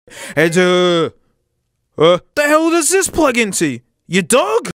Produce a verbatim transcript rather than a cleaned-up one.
Ed, uh, uh, the hell does this plug into? Your dog?